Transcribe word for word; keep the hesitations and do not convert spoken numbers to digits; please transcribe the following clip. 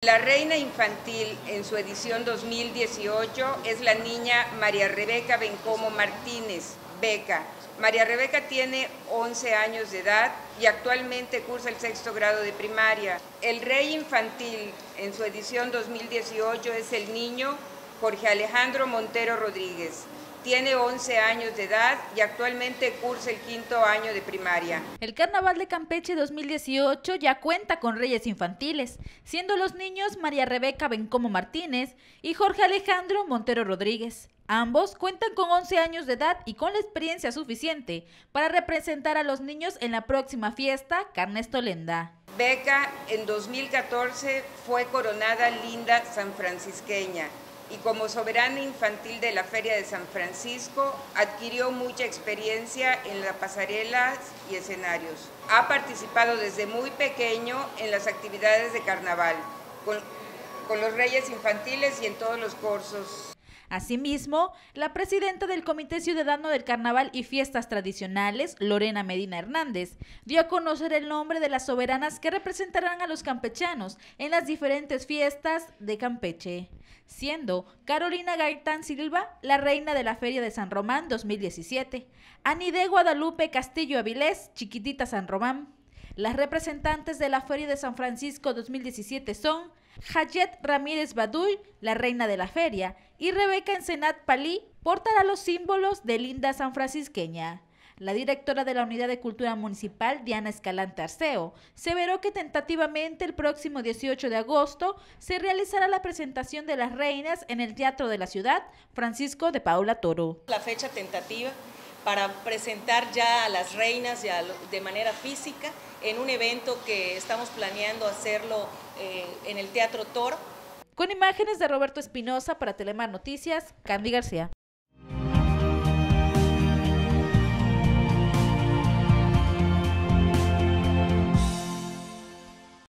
La reina infantil en su edición dos mil dieciocho es la niña María Rebeca Bencomo Martínez, Beca. María Rebeca tiene once años de edad y actualmente cursa el sexto grado de primaria. El rey infantil en su edición dos mil dieciocho es el niño Jorge Alejandro Montero Rodríguez. Tiene once años de edad y actualmente cursa el quinto año de primaria. El Carnaval de Campeche dos mil dieciocho ya cuenta con reyes infantiles, siendo los niños María Rebeca Bencomo Martínez y Jorge Alejandro Montero Rodríguez. Ambos cuentan con once años de edad y con la experiencia suficiente para representar a los niños en la próxima fiesta Carnestolenda. Beca en dos mil catorce fue coronada Linda Sanfrancisqueña y como soberana infantil de la Feria de San Francisco adquirió mucha experiencia en las pasarelas y escenarios. Ha participado desde muy pequeño en las actividades de carnaval, con, con los reyes infantiles y en todos los cursos. Asimismo, la presidenta del Comité Ciudadano del Carnaval y Fiestas Tradicionales, Lorena Medina Hernández, dio a conocer el nombre de las soberanas que representarán a los campechanos en las diferentes fiestas de Campeche, siendo Carolina Gaitán Silva, la reina de la Feria de San Román dos mil diecisiete, Anide Guadalupe Castillo Avilés, Chiquitita San Román. Las representantes de la Feria de San Francisco dos mil diecisiete son Hayet Ramírez Baduy, la reina de la feria, y Rebeca Ensenat Palí portará los símbolos de Linda Sanfrancisqueña. La directora de la Unidad de Cultura Municipal, Diana Escalante Arceo, severó que tentativamente el próximo dieciocho de agosto se realizará la presentación de las reinas en el Teatro de la Ciudad, Francisco de Paula Toro. La fecha tentativa para presentar ya a las reinas ya de manera física en un evento que estamos planeando hacerlo eh, en el Teatro Toro. Con imágenes de Roberto Espinosa para Telemar Noticias, Candy García.